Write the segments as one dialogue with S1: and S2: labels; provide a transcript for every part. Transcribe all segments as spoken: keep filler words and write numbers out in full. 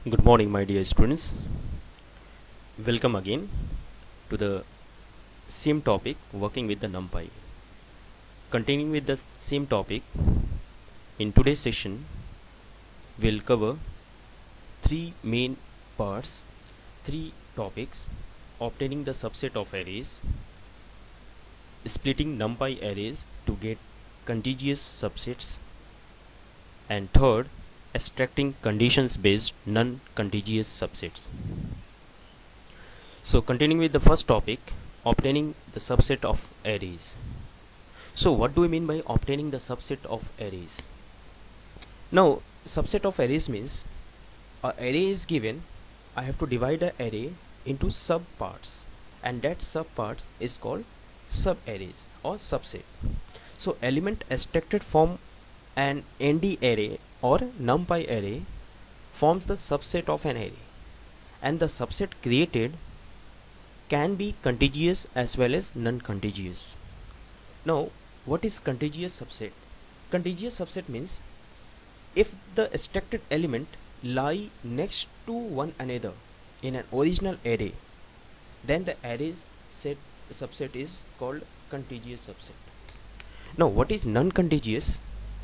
S1: Good morning, my dear students. Welcome again to the same topic, working with the NumPy. Continuing with the same topic, in today's session, we'll cover three main parts, three topics: obtaining the subset of arrays, splitting NumPy arrays to get contiguous subsets, and third, extracting conditions based non-contiguous subsets. So continuing with the first topic, obtaining the subset of arrays. So what do we mean by obtaining the subset of arrays? Now subset of arrays means a array is given, I have to divide the array into subparts, and that subparts is called subarrays or subset. So element extracted from an N D array or NumPy array forms the subset of an array, and the subset created can be contiguous as well as non-contiguous. Now what is contiguous subset? Contiguous subset means if the extracted element lie next to one another in an original array, then the array's set subset is called contiguous subset. Now what is non-contiguous?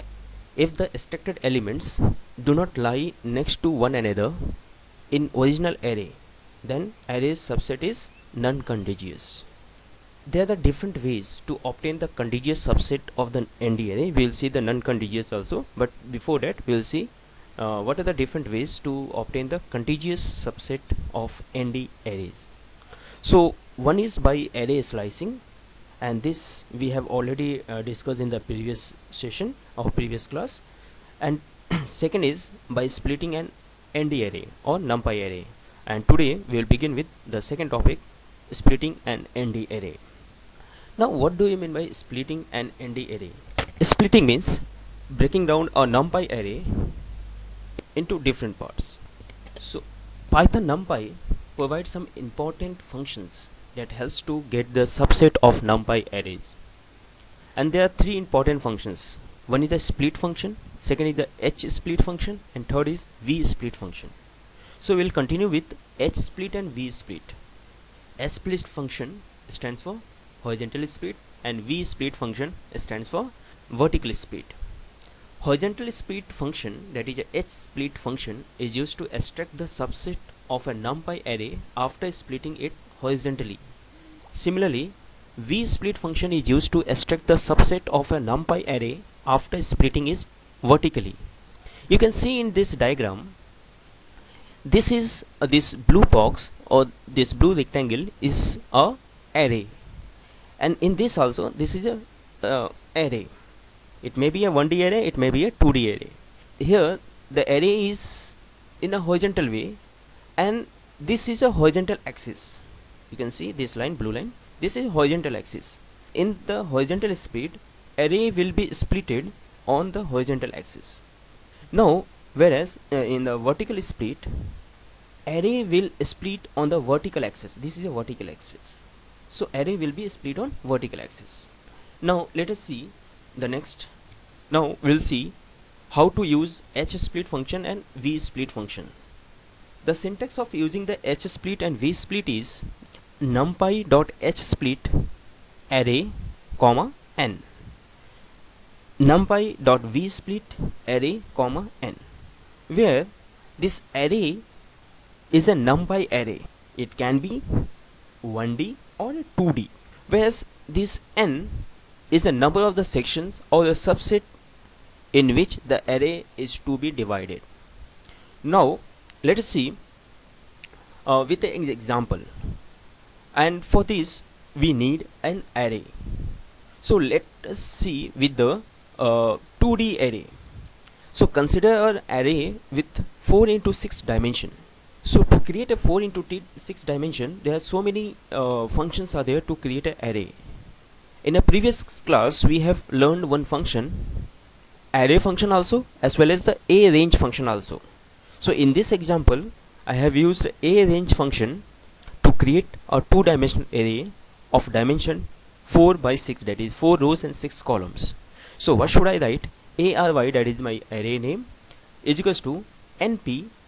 S1: If the extracted elements do not lie next to one another in original array, then array's subset is non-contiguous. There are the different ways to obtain the contiguous subset of the N D array. We will see the non-contiguous also, but before that we will see uh, what are the different ways to obtain the contiguous subset of N D arrays. So one is by array slicing, and this we have already uh, discussed in the previous session of previous class. And second is by splitting an N D array or NumPy array, and today we will begin with the second topic, splitting an N D array. Now what do you mean by splitting an N D array? Splitting means breaking down a NumPy array into different parts. So Python NumPy provides some important functions that helps to get the subset of NumPy arrays, and there are three important functions. One is the split function, second is the hsplit function, and third is vsplit function. So we'll continue with hsplit and vsplit. Hsplit function stands for horizontal split, and vsplit function stands for vertical split. Horizontal split function, that is a hsplit function, is used to extract the subset of a NumPy array after splitting it horizontally. Similarly, vsplit function is used to extract the subset of a NumPy array after splitting it vertically. You can see in this diagram, this is uh, this blue box or this blue rectangle is a array, and in this also this is a uh, array. It may be a one D array, it may be a two D array. Here the array is in a horizontal way, and this is a horizontal axis. You can see this line, blue line, this is horizontal axis. In the horizontal split, array will be splitted on the horizontal axis. Now whereas uh, in the vertical split, array will split on the vertical axis. This is a vertical axis, so array will be split on vertical axis. Now let us see the next. Now we'll see how to use hsplit function and vsplit function. The syntax of using the hsplit and vsplit is numpy.hsplit array comma n, numpy.vsplit array comma n, where this array is a NumPy array. It can be one D or two D, whereas this n is the number of the sections or the subset in which the array is to be divided. Now let us see uh, with an example, and for this we need an array. So let us see with the uh, two D array. So consider an array with four into six dimension. So to create a four into six dimension, there are so many uh, functions are there to create an array. In a previous class we have learned one function, array function also, as well as the arange function also. So in this example I have used arange function to create a two dimensional array of dimension four by six, that is four rows and six columns. So what should I write? Ary, that is my array name, is equals to np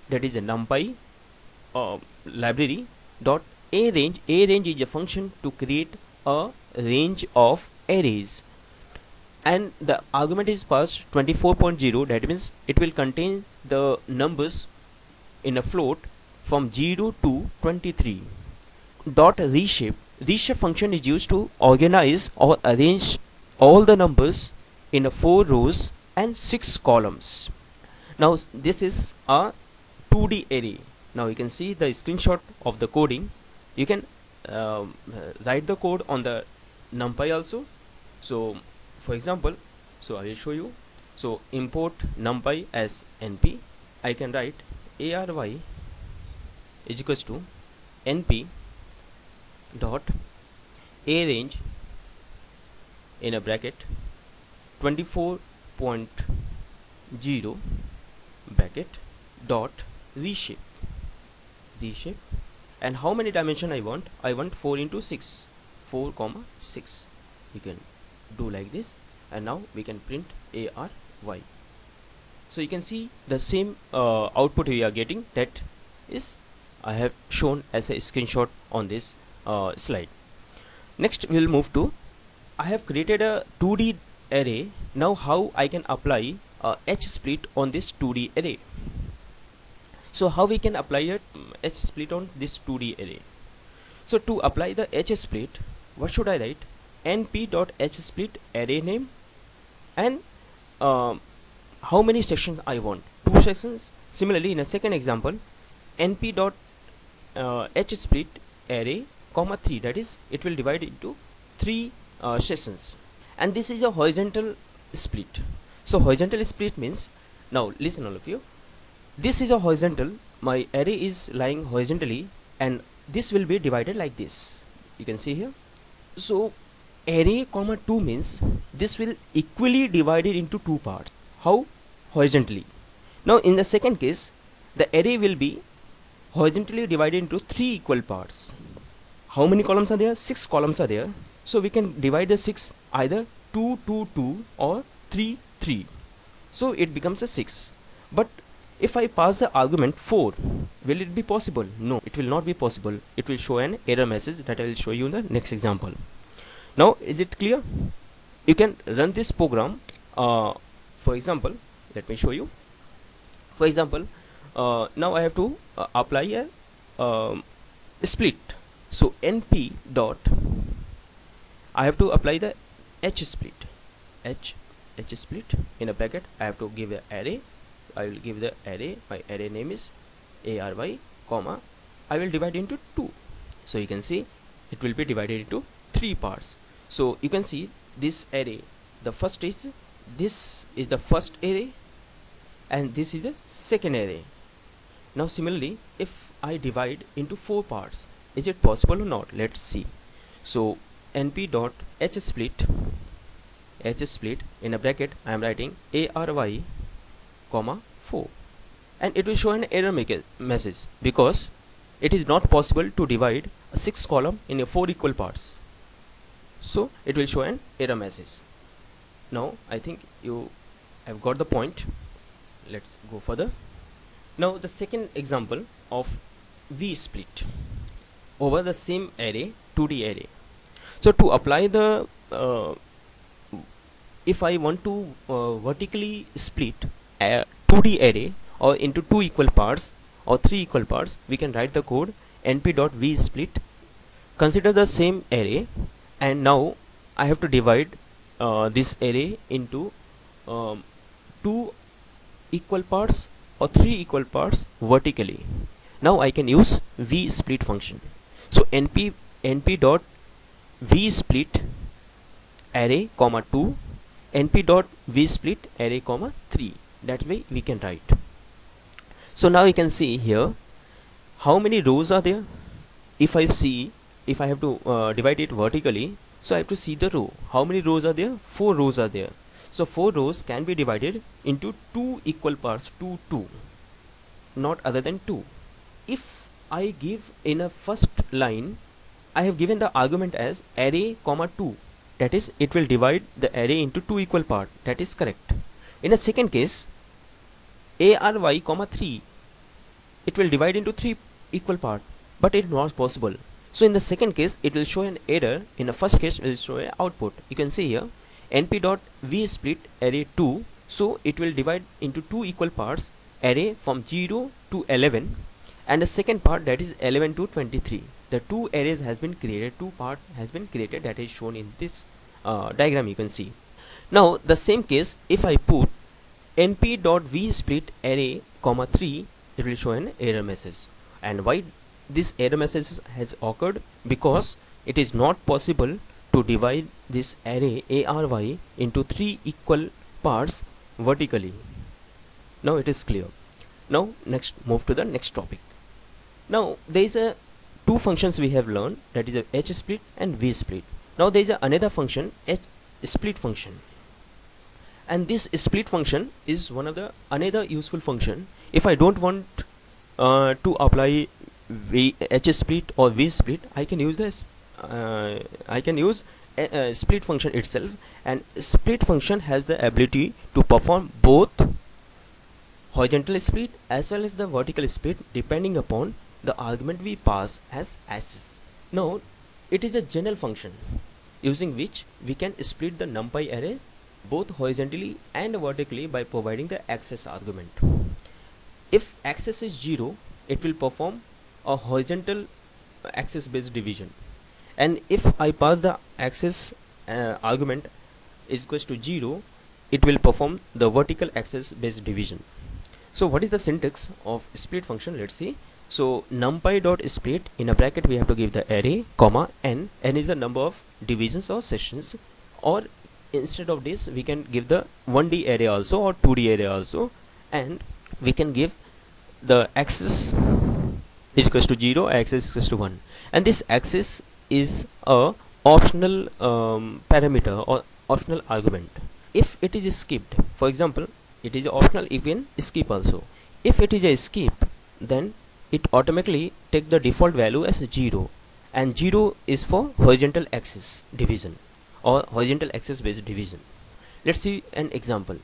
S1: that is a numpy uh, library dot a range. A range is a function to create a range of arrays, and the argument is passed twenty-four point zero. That means it will contain the numbers in a float from zero to twenty-three. Dot reshape. Reshape function is used to organize or arrange all the numbers in a four rows and six columns. Now this is a two D array. Now you can see the screenshot of the coding. You can um, write the code on the numpy also. So for example, so I will show you. So import numpy as np. I can write ary is equals to np dot a range in a bracket twenty-four point zero bracket dot reshape reshape and how many dimension I want. I want four into six, four comma six. You can do like this, and now we can print ary. So you can see the same uh, output we are getting, that is I have shown as a screenshot on this uh, slide. Next we will move to, I have created a two D array. Now how I can apply uh, H split on this two D array. So how we can apply a H split on this two D array? So to apply the H split, what should I write? np.hsplit array name, and um, how many sections I want? Two sections. Similarly, in a second example, np.hsplit array comma three, that is it will divide into three uh, sessions, and this is a horizontal split. So horizontal split means, now listen all of you, this is a horizontal, my array is lying horizontally, and this will be divided like this. You can see here. So array comma two means this will equally divided into two parts. How? Horizontally. Now in the second case, the array will be horizontally divided into three equal parts. How many columns are there? Six columns are there. So we can divide the six either two, two, two or three, three. So it becomes a six. But if I pass the argument four, will it be possible? No, it will not be possible. It will show an error message that I will show you in the next example. Now is it clear? You can run this program. Uh, for example, let me show you. For example, uh, now I have to uh, apply a um, split. So np dot, I have to apply the H split. H H split in a bracket. I have to give the array. I will give the array. My array name is ary, comma. I will divide into two. So you can see it will be divided into three parts. So you can see this array, the first is, this is the first array, and this is the second array. Now similarly, if I divide into four parts, is it possible or not? Let's see. So np dot hsplit, hsplit in a bracket I am writing ary comma four, and it will show an error message because it is not possible to divide a six column in a four equal parts. So it will show an error message. Now I think you have got the point. Let's go further. Now the second example of V split over the same array, two D array. So to apply the uh, if I want to uh, vertically split a two D array or into two equal parts or three equal parts, we can write the code np.vsplit. Consider the same array, and now I have to divide uh, this array into um, two equal parts or three equal parts vertically. Now I can use vsplit function. So np np dot vsplit array comma two, np dot vsplit array comma three. That way we can write. So now you can see here how many rows are there. If I see, if I have to uh, divide it vertically, so I have to see the row. How many rows are there? Four rows are there. So four rows can be divided into two equal parts, two, two, not other than two. If I give in a first line, I have given the argument as array comma two, that is it will divide the array into two equal parts. That is correct. In a second case, ary comma three, it will divide into three equal part, but it not possible. So in the second case it will show an error. In the first case it will show an output. You can see here np dot v split array two, so it will divide into two equal parts, array from zero to eleven, and the second part, that is eleven to twenty-three. The two arrays has been created, two part has been created, that is shown in this uh, diagram. You can see. Now the same case, if I put np dot v split array comma three, it will show an error message. And why this error message has occurred? Because it is not possible to divide this array ary into three equal parts vertically. Now it is clear. Now next, move to the next topic. Now there is a two functions we have learned, that is a h split and v split. Now there is a another function, h split function, and this split function is one of the another useful function. If I don't want uh, to apply v, h split or v split, I can use this uh, I can use a, a split function itself, and split function has the ability to perform both horizontal split as well as the vertical split depending upon the argument we pass as access. Now it is a general function using which we can split the numpy array both horizontally and vertically by providing the access argument. If access is zero, it will perform a horizontal access based division, and if I pass the access uh, argument is equals to zero, it will perform the vertical access based division. So what is the syntax of split function? Let's see. So numpy dot split, in a bracket we have to give the array comma n. N is the number of divisions or sessions, or instead of this we can give the one D array also or two D array also, and we can give the axis is equals to zero, axis is equals to one, and this axis is a optional um, parameter or optional argument. If it is skipped, for example, it is optional, you can skip also. If it is a skip, then it automatically take the default value as zero, and zero is for horizontal axis division or horizontal axis based division. Let's see an example.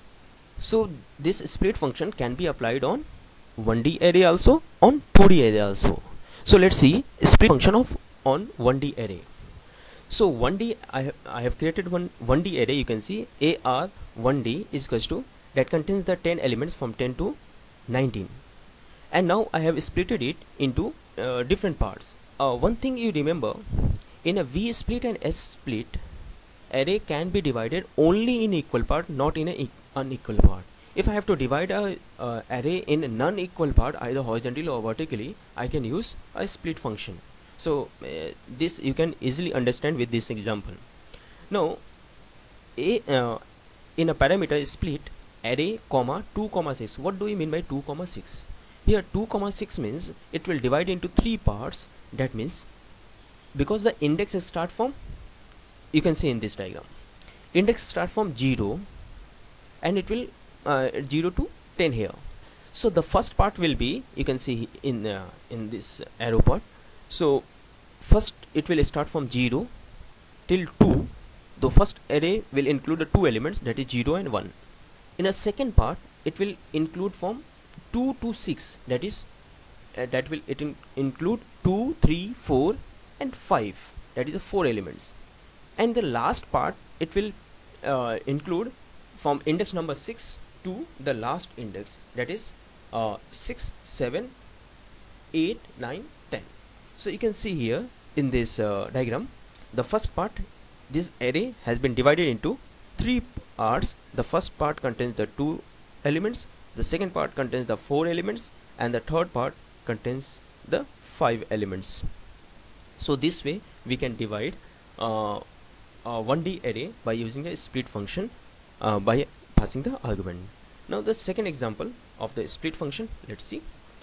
S1: So this split function can be applied on one D array also, on two D array also. So let's see split function of on one D array. So one D, I have I have created one one D array. You can see A R one D is equals to, that contains the ten elements from ten to nineteen, and now I have split it into uh, different parts. Uh, one thing you remember, in a V split and S split, array can be divided only in equal part, not in a e unequal part. If I have to divide a uh, array in a non-equal part, either horizontally or vertically, I can use a split function. So uh, this you can easily understand with this example. Now a uh, in a parameter split array comma two comma six. What do we mean by two comma six? Here two comma six means it will divide into three parts. That means because the index start from, you can see in this diagram, index start from zero, and it will uh, zero to ten here. So the first part will be, you can see in uh, in this arrow part. So first it will start from zero till two. The first array will include the two elements, that is zero and one. In a second part it will include from two to six, that is uh, that will it in include two, three, four and five, that is the four elements. And the last part it will uh, include from index number six to the last index, that is uh, six, seven, eight, nine, ten. So you can see here in this uh, diagram, the first part, this array has been divided into three parts. The first part contains the two elements, the second part contains the four elements, and the third part contains the five elements. So this way we can divide uh, a one D array by using a split function uh, by passing the argument. Now the second example of the split function, let's see.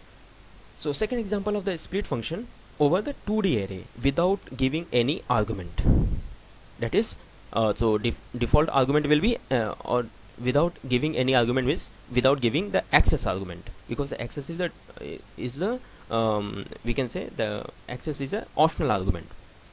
S1: So second example of the split function over the two D array without giving any argument, that is uh, so def default argument will be uh, or without giving any argument means without giving the access argument, because the access is the uh, is the um, we can say the access is a optional argument.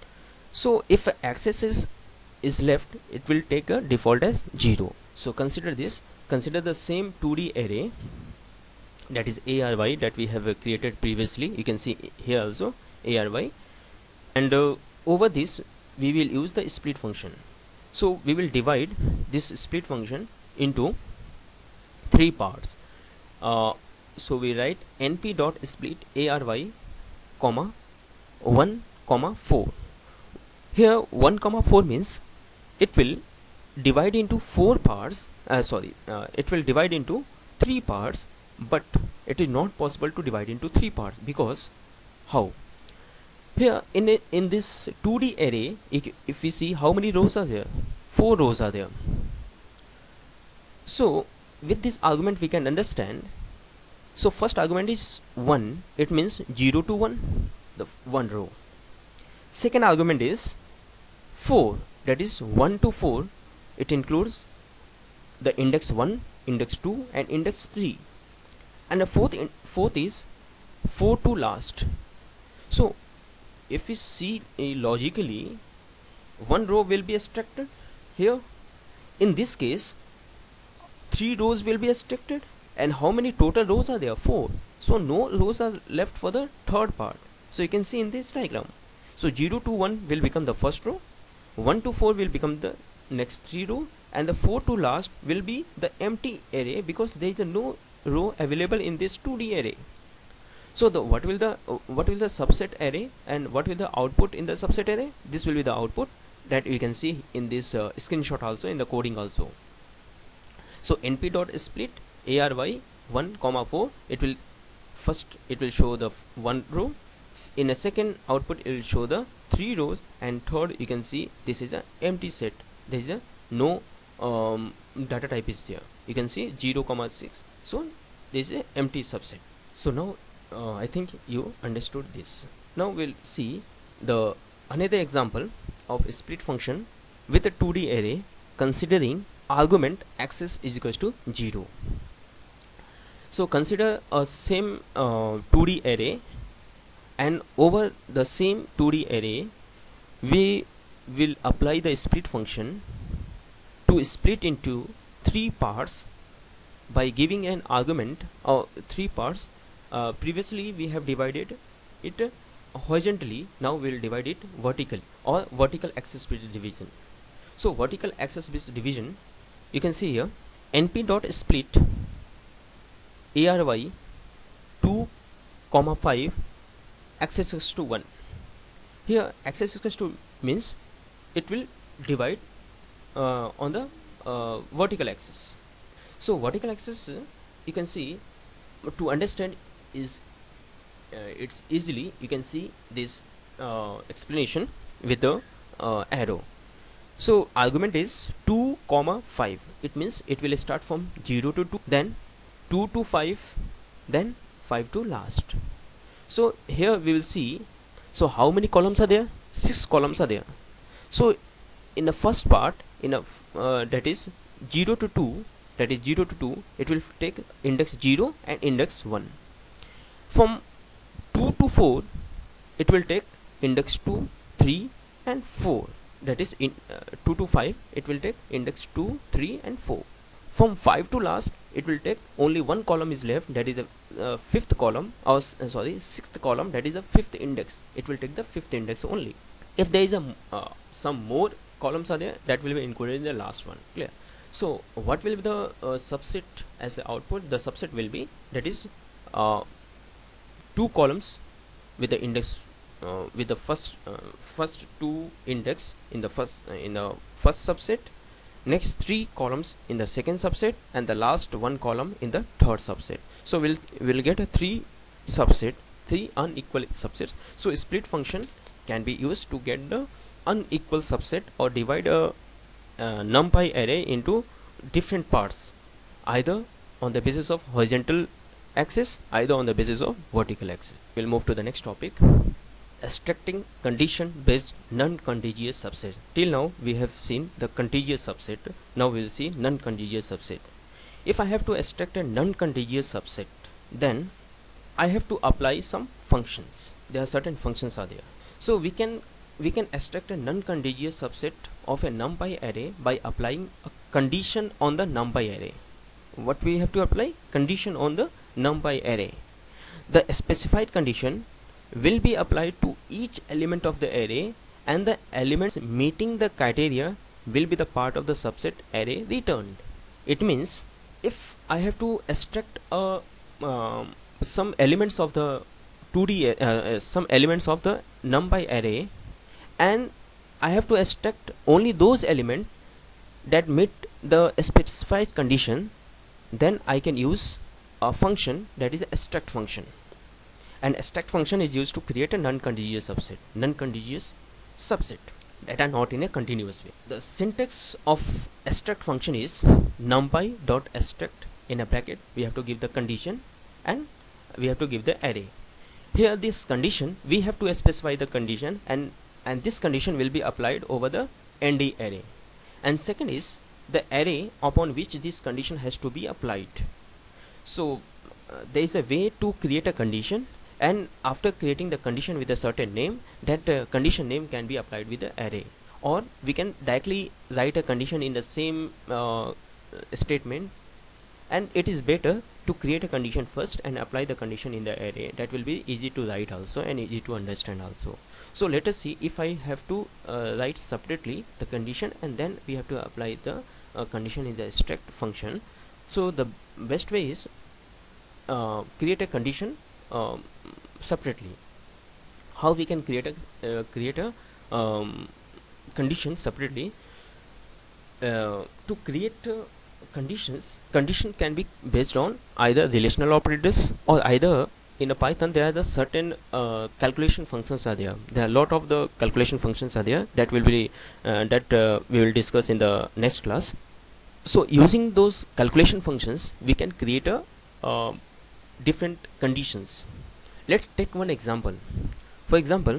S1: So if access is is left, it will take a default as zero. So consider this, consider the same two D array. that is ary that we have uh, created previously. You can see here also ary, and uh, over this we will use the split function. So we will divide this split function into three parts. Uh, so we write np dot split ary comma one comma four. Here one comma four means it will divide into four parts. Uh, sorry, uh, it will divide into three parts, but it is not possible to divide into three parts because how? Here in a, in this two D array, if, if we see how many rows are there, four rows are there. So with this argument we can understand. So first argument is one, it means zero to one, the one row. Second argument is four, that is one to four. It includes the index one, index two and index three. And the fourth in, fourth is four to last. So if we see uh, logically, one row will be extracted here. In this case three rows will be extracted, and how many total rows are there? Four. So no rows are left for the third part. So you can see in this diagram, so zero to one will become the first row, one to four will become the next three row, and the four to last will be the empty array because there is a no row available in this two D array. So the what will the uh, what will the subset array and what will the output in the subset array? This will be the output that you can see in this uh, screenshot also, in the coding also. So np dot split ary one comma four, it will first it will show the one row, in a second output it will show the three rows, and third you can see this is an empty set, there is a no um, data type is there. You can see zero comma six, so this is a empty subset. So now uh, I think you understood this. Now we'll see the another example of a split function with a two D array considering argument access is equals to zero. So consider a same uh, two D array, and over the same two D array we will apply the split function to split into three parts by giving an argument or three parts. Uh, previously we have divided it horizontally, now we will divide it vertically, or vertical axis based division. So vertical axis based division, you can see here np dot split ary two comma five axis equals to one. Here axis equals to means it will divide uh, on the uh, vertical axis. So vertical axis, uh, you can see, to understand is uh, it's easily you can see this uh, explanation with the uh, arrow. So argument is two comma five, it means it will start from zero to two, then two to five, then five to last. So here we will see, so how many columns are there? Six columns are there. So in the first part, in a uh, that is zero to two, that is zero to two, it will take index zero and index one. From two to four, it will take index two, three and four, that is in uh, two to five, it will take index two, three and four. From five to last, it will take only one column is left, that is the uh, fifth column, or uh, sorry sixth column, that is the fifth index. It will take the fifth index only. If there is a uh, some more columns are there, that will be included in the last one. Clear? So what will be the uh, subset as the output? The subset will be, that is uh, two columns with the index uh, with the first uh, first two index in the first uh, in the first subset, next three columns in the second subset, and the last one column in the third subset. So we'll we'll get a three subset, three unequal subsets. So a split function can be used to get the unequal subset or divide a uh, numpy array into different parts, either on the basis of horizontal axis, either on the basis of vertical axis. We'll move to the next topic, extracting condition based non-contiguous subset. Till now we have seen the contiguous subset, now we will see non-contiguous subset. If I have to extract a non-contiguous subset, then I have to apply some functions. There are certain functions are there. So we can we can extract a non-contiguous subset of a numpy array by applying a condition on the numpy array. What we have to apply? Condition on the numpy array. The specified condition will be applied to each element of the array, and the elements meeting the criteria will be the part of the subset array returned. It means if I have to extract a um, some elements of the two D uh, uh, some elements of the numpy array, and I have to extract only those elements that meet the specified condition, then I can use a function that is a extract function. And extract function is used to create a non-contiguous subset non-contiguous subset that are not in a continuous way. The syntax of extract function is numpy dot extract, in a bracket we have to give the condition and we have to give the array. Here this condition, we have to specify the condition, and and this condition will be applied over the N D array. And second is the array upon which this condition has to be applied. So uh, there is a way to create a condition, and after creating the condition with a certain name, that uh, condition name can be applied with the array, or we can directly write a condition in the same uh, statement. And it is better to create a condition first and apply the condition in the array. That will be easy to write also and easy to understand also. So let us see, if I have to uh, write separately the condition and then we have to apply the uh, condition in the extract function. So the best way is uh, create a condition uh, separately. How we can create a uh, create a um, condition separately? Uh, to create uh, conditions, condition can be based on either relational operators, or either in a Python there are the certain uh, calculation functions are there. There are a lot of the calculation functions are there that will be uh, that uh, we will discuss in the next class. So using those calculation functions, we can create a uh, different conditions. Let's take one example. For example,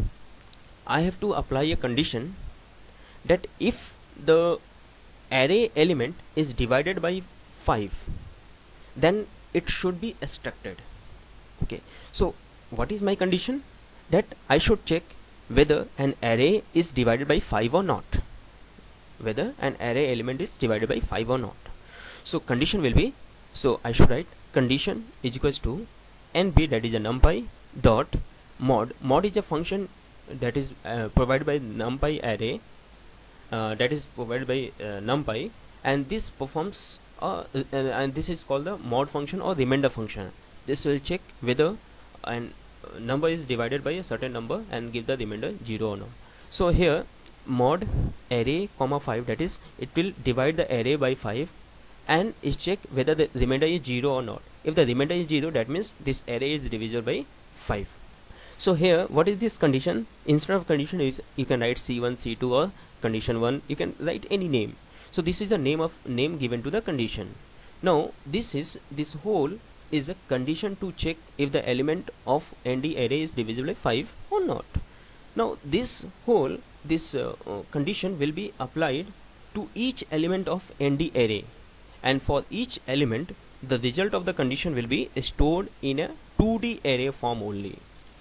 S1: I have to apply a condition that if the array element is divided by five, then it should be extracted. Okay, so what is my condition? That I should check whether an array is divided by five or not, whether an array element is divided by five or not. So condition will be, so I should write condition is equals to np, that is a numpy dot mod. Mod is a function that is uh, provided by numpy array, uh, that is provided by uh, numpy, and this performs uh, uh, and this is called the mod function or remainder function. This will check whether an uh, number is divided by a certain number and give the remainder zero or not. So here mod array comma five, that is it will divide the array by five and is check whether the remainder is zero or not. If the remainder is zero, that means this array is divisible by five. So here what is this condition? Instead of condition is you can write C one, C two, or condition one, you can write any name. So this is the name of name given to the condition. Now this is this whole is a condition to check if the element of N D array is divisible by five or not. Now this whole this uh, uh, condition will be applied to each element of N D array, and for each element the result of the condition will be stored in a two D array form only.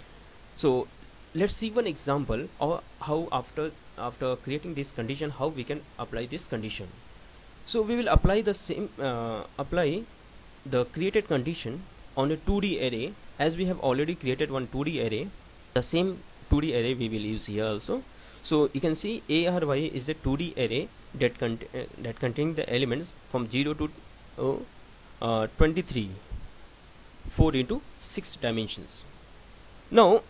S1: So let's see one example of how after after creating this condition, how we can apply this condition. So we will apply the same uh, apply the created condition on a two D array, as we have already created one two D array. The same two D array we will use here also. So you can see A R Y is a two D array that cont uh, that contains the elements from zero to uh, uh, twenty-three, four into six dimensions. Now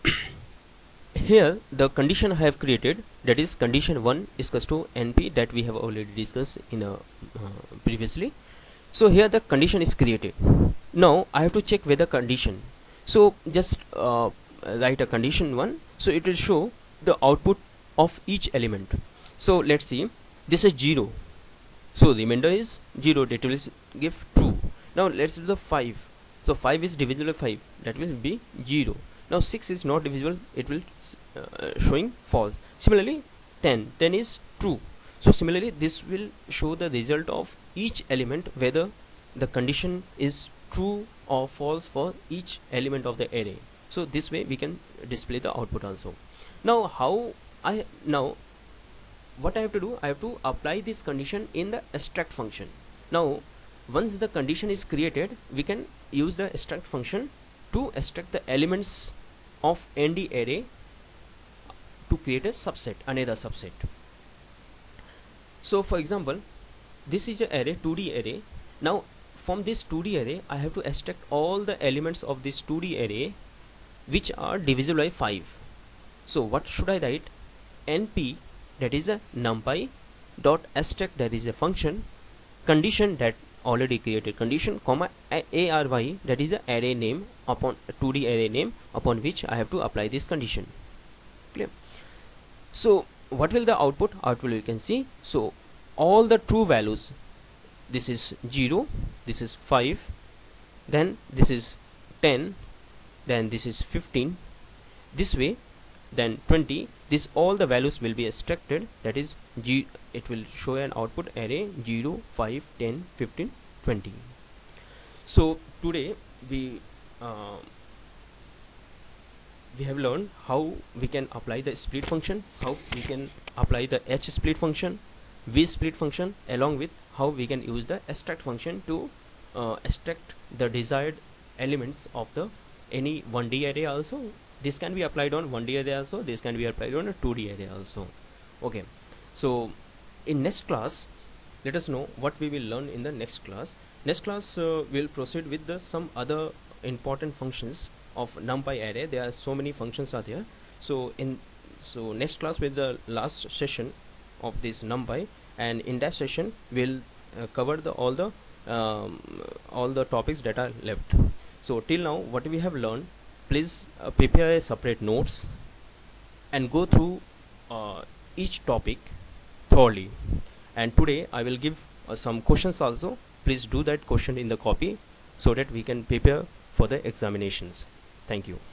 S1: here the condition I have created, that is condition one is equals to np, that we have already discussed in a uh, previously. So here the condition is created. Now I have to check whether condition. So just uh, write a condition one, so it will show the output of each element. So let's see, this is zero, so remainder is zero, that will give true. Now let's do the five. So five is divisible by five, that will be zero. Now six is not divisible, it will uh, showing false. Similarly ten, ten is true. So similarly this will show the result of each element, whether the condition is true or false for each element of the array. So this way we can display the output also. Now how I now what I have to do, I have to apply this condition in the extract function. Now once the condition is created, we can use the extract function to extract the elements of N D array to create a subset, another subset. So for example, this is a array, two D array. Now from this two D array I have to extract all the elements of this two D array which are divisible by five. So what should I write? Np, that is a numpy dot extract, that is a function, condition, that already created condition, comma array, that is a array name upon two D array name upon which I have to apply this condition. Clear? So what will the output? Output you can see. So all the true values, this is zero, this is five, then this is ten, then this is fifteen, this way, then twenty. This all the values will be extracted, that is G, it will show an output array zero, five, ten, fifteen, twenty. So today we uh, we have learned how we can apply the split function, how we can apply the H split function, V split function, along with how we can use the extract function to uh, extract the desired elements of the any one D array also. This can be applied on one D array also, this can be applied on a two D array also. Okay, so in next class let us know what we will learn in the next class. Next class uh, we'll proceed with the some other important functions of numpy array. There are so many functions are there. So in so next class with the last session of this numpy, and in that session we'll uh, cover the all the um, all the topics that are left. So till now what we have learned, please uh, prepare a separate notes and go through uh, each topic thoroughly. And today I will give uh, some questions also. Please do that question in the copy so that we can prepare for the examinations. Thank you.